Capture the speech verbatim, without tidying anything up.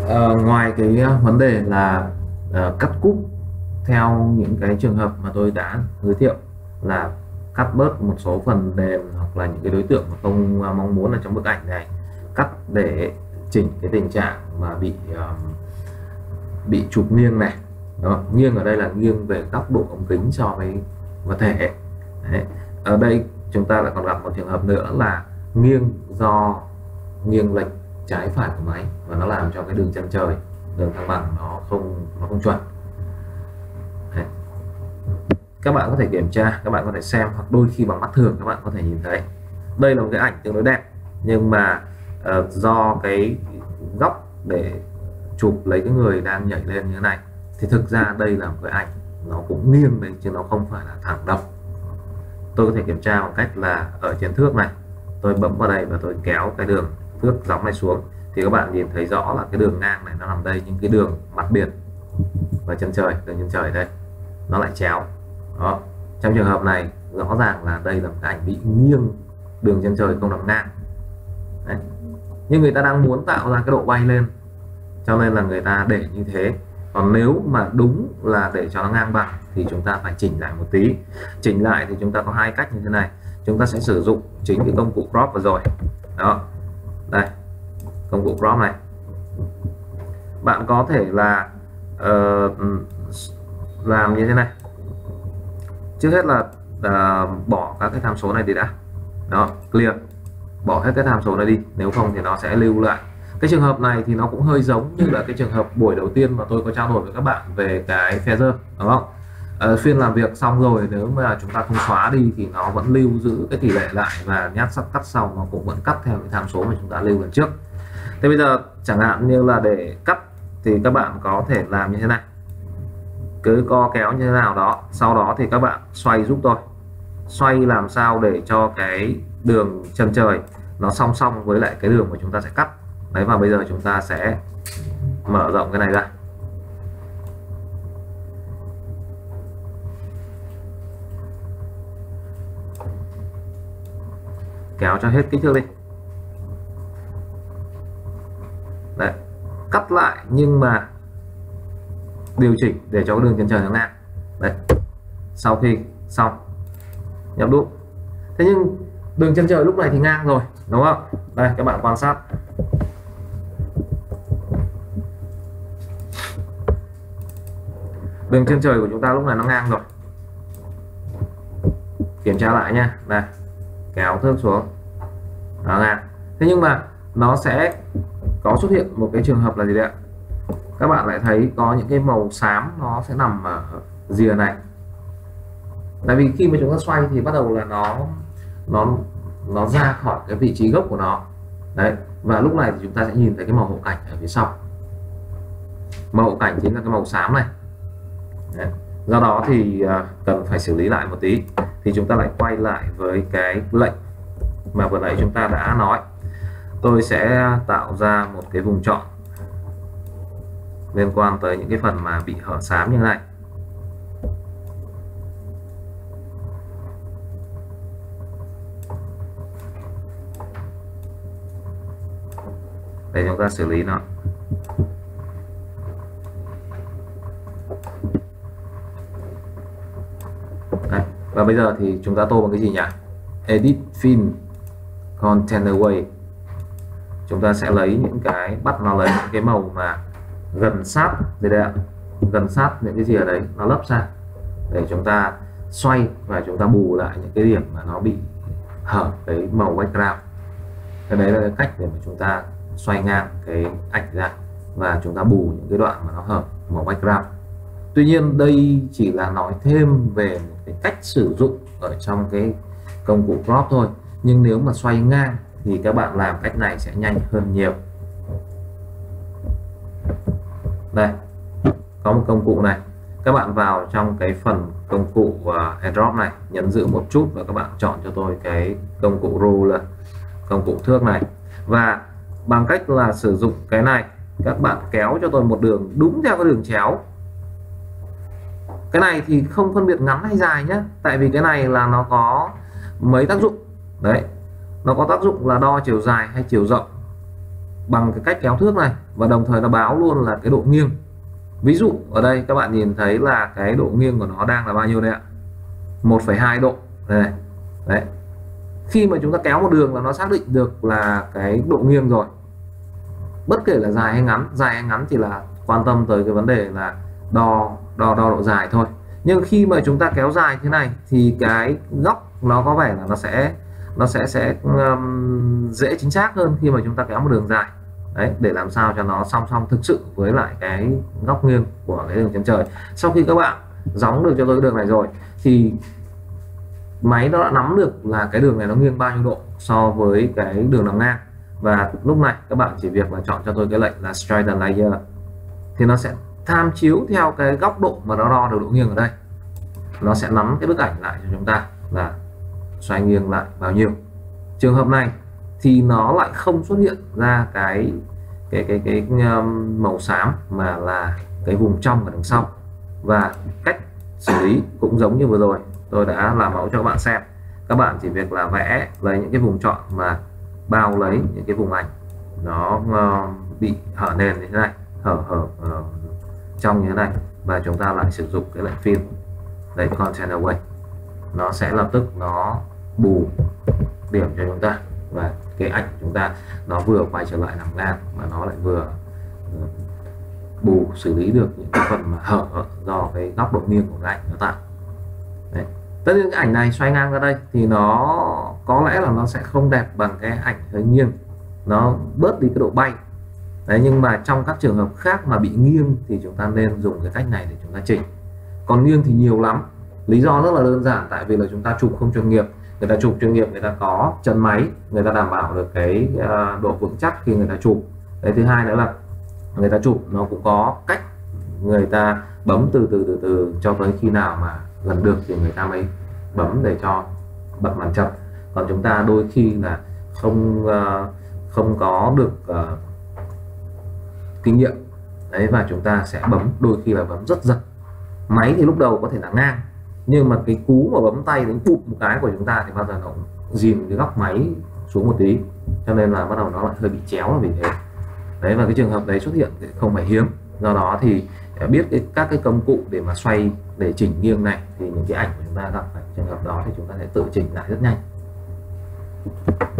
Ờ, ngoài cái ờ, vấn đề là ờ, cắt cúp theo những cái trường hợp mà tôi đã giới thiệu, là cắt bớt một số phần nền hoặc là những cái đối tượng mà không ờ, mong muốn ở trong bức ảnh này, cắt để chỉnh cái tình trạng mà bị ờ, bị chụp nghiêng này. Đó, nghiêng ở đây là nghiêng về góc độ ống kính so với vật thể. Đấy. Ở đây chúng ta lại còn gặp một trường hợp nữa là nghiêng do nghiêng lệch trái phải của máy, và nó làm cho cái đường chân trời, đường thăng bằng nó không nó không chuẩn. Đấy. Các bạn có thể kiểm tra, các bạn có thể xem, hoặc đôi khi bằng mắt thường các bạn có thể nhìn thấy đây là một cái ảnh tương đối đẹp, nhưng mà uh, do cái góc để chụp lấy cái người đang nhảy lên như thế này, thì thực ra đây là một cái ảnh nó cũng nghiêng đấy, chứ nó không phải là thẳng độc. Tôi có thể kiểm tra bằng cách là ở trên thước này, tôi bấm vào đây và tôi kéo cái đường thước gióng này xuống, thì các bạn nhìn thấy rõ là cái đường ngang này nó nằm đây, nhưng cái đường mặt biển và chân trời, đường chân trời đây nó lại chéo. Đó, trong trường hợp này rõ ràng là đây là một cái ảnh bị nghiêng, đường chân trời không nằm ngang. Đấy. Nhưng người ta đang muốn tạo ra cái độ bay lên, cho nên là người ta để như thế. Còn nếu mà đúng là để cho nó ngang bằng thì chúng ta phải chỉnh lại một tí. Chỉnh lại thì chúng ta có hai cách như thế này. Chúng ta sẽ sử dụng chính cái công cụ crop vừa rồi. Đó, đây, công cụ crop này. Bạn có thể là uh, làm như thế này. Trước hết là uh, bỏ các cái tham số này đi đã. Đó, clear, bỏ hết cái tham số này đi, nếu không thì nó sẽ lưu lại. Cái trường hợp này thì nó cũng hơi giống như là cái trường hợp buổi đầu tiên mà tôi có trao đổi với các bạn về cái feather, đúng không? À, phiên làm việc xong rồi, nếu mà chúng ta không xóa đi thì nó vẫn lưu giữ cái tỷ lệ lại, và nhát sắt cắt sau nó cũng vẫn cắt theo cái tham số mà chúng ta lưu lần trước. Thế bây giờ chẳng hạn như là để cắt thì các bạn có thể làm như thế này, cứ co kéo như thế nào đó, sau đó thì các bạn xoay giúp tôi, xoay làm sao để cho cái đường chân trời nó song song với lại cái đường mà chúng ta sẽ cắt. Đấy, và bây giờ chúng ta sẽ mở rộng cái này ra. Kéo cho hết kích thước đi. Đấy, cắt lại nhưng mà điều chỉnh để cho cái đường chân trời nó ngang. Đấy, sau khi xong nhập đúc. Thế nhưng đường chân trời lúc này thì ngang rồi, đúng không? Đây, các bạn quan sát. Đường chân trời của chúng ta lúc này nó ngang rồi. Kiểm tra lại nha. Đây, kéo thước xuống, nó ngang. Thế nhưng mà nó sẽ có xuất hiện một cái trường hợp là gì đấy ạ? Các bạn lại thấy có những cái màu xám nó sẽ nằm ở rìa này. Tại vì khi mà chúng ta xoay thì bắt đầu là nó nó nó ra khỏi cái vị trí gốc của nó. Đấy, và lúc này thì chúng ta sẽ nhìn thấy cái màu hậu cảnh ở phía sau. Màu hậu cảnh chính là cái màu xám này. Đấy. Do đó thì uh, cần phải xử lý lại một tí. Thì chúng ta lại quay lại với cái lệnh mà vừa nãy chúng ta đã nói. Tôi sẽ tạo ra một cái vùng chọn liên quan tới những cái phần mà bị hở xám như thế này. Để chúng ta xử lý nó. Đấy. Và bây giờ thì chúng ta tô bằng cái gì nhỉ? Edit Fill Container Way. Chúng ta sẽ lấy những cái, bắt nó lấy những cái màu mà gần sát gì đây ạ? Gần sát những cái gì ở đấy nó lấp ra, để chúng ta xoay và chúng ta bù lại những cái điểm mà nó bị hở cái màu background. Cái đấy là cái cách để mà chúng ta xoay ngang cái ảnh ra và chúng ta bù những cái đoạn mà nó hở màu background. Tuy nhiên đây chỉ là nói thêm về một cái cách sử dụng ở trong cái công cụ crop thôi, nhưng nếu mà xoay ngang thì các bạn làm cách này sẽ nhanh hơn nhiều. Đây, có một công cụ này, các bạn vào trong cái phần công cụ uh, airdrop này, nhấn giữ một chút và các bạn chọn cho tôi cái công cụ ruler, công cụ thước này, và bằng cách là sử dụng cái này, các bạn kéo cho tôi một đường đúng theo cái đường chéo. Cái này thì không phân biệt ngắn hay dài nhé, tại vì cái này là nó có mấy tác dụng đấy, nó có tác dụng là đo chiều dài hay chiều rộng. bằng cái cách kéo thước này, và đồng thời nó báo luôn là cái độ nghiêng. Ví dụ ở đây các bạn nhìn thấy là cái độ nghiêng của nó đang là bao nhiêu đây ạ? một phẩy hai độ đây này. Đấy, khi mà chúng ta kéo một đường là nó xác định được là cái độ nghiêng rồi, bất kể là dài hay ngắn. Dài hay ngắn chỉ là quan tâm tới cái vấn đề là đo đo đo độ dài thôi. Nhưng khi mà chúng ta kéo dài thế này thì cái góc nó có vẻ là nó sẽ nó sẽ sẽ um, dễ chính xác hơn khi mà chúng ta kéo một đường dài. Đấy, để làm sao cho nó song song thực sự với lại cái góc nghiêng của cái đường chân trời. Sau khi các bạn gióng được cho tôi cái đường này rồi thì máy nó đã nắm được là cái đường này nó nghiêng bao nhiêu độ so với cái đường nằm ngang, và lúc này các bạn chỉ việc là chọn cho tôi cái lệnh là straighten layer, thì nó sẽ tham chiếu theo cái góc độ mà nó đo được độ nghiêng ở đây, nó sẽ nắm cái bức ảnh lại cho chúng ta là xoay nghiêng lại bao nhiêu. Trường hợp này thì nó lại không xuất hiện ra cái cái cái cái, cái um, màu xám, mà là cái vùng trong ở đằng sau. Và cách xử lý cũng giống như vừa rồi tôi đã làm mẫu cho các bạn xem. Các bạn chỉ việc là vẽ lấy những cái vùng chọn mà bao lấy những cái vùng ảnh nó uh, bị hở nền như thế này, hở hở uh, trong như thế này, và chúng ta lại sử dụng cái lệnh fill lấy content away, nó sẽ lập tức nó bù điểm cho chúng ta, và cái ảnh của chúng ta nó vừa quay trở lại nằm ngang mà nó lại vừa uh, bù xử lý được những cái phần mà hở do cái góc độ nghiêng của cái ảnh nó tạo. Đấy. Tất nhiên cái ảnh này xoay ngang ra đây thì nó có lẽ là nó sẽ không đẹp bằng cái ảnh hơi nghiêng, nó bớt đi cái độ bay. Đấy, nhưng mà trong các trường hợp khác mà bị nghiêng thì chúng ta nên dùng cái cách này để chúng ta chỉnh. Còn nghiêng thì nhiều lắm, lý do rất là đơn giản, tại vì là chúng ta chụp không chuyên nghiệp. Người ta chụp chuyên nghiệp, người ta có chân máy, người ta đảm bảo được cái uh, độ vững chắc khi người ta chụp. Đấy, thứ hai nữa là người ta chụp nó cũng có cách, người ta bấm từ từ từ từ cho tới khi nào mà gần được thì người ta mới bấm để cho bật màn chậm. Còn chúng ta đôi khi là không uh, không có được uh, kinh nghiệm đấy, và chúng ta sẽ bấm đôi khi là bấm rất giật. Máy thì lúc đầu có thể là ngang, nhưng mà cái cú mà bấm tay đến bụp một cái của chúng ta thì bao giờ nó cũng dìm cái góc máy xuống một tí, cho nên là bắt đầu nó lại hơi bị chéo là vì thế. Đấy, và cái trường hợp đấy xuất hiện thì không phải hiếm. Do đó thì biết cái, các cái công cụ để mà xoay để chỉnh nghiêng này, thì những cái ảnh của chúng ta gặp phải trường hợp đó thì chúng ta sẽ tự chỉnh lại rất nhanh.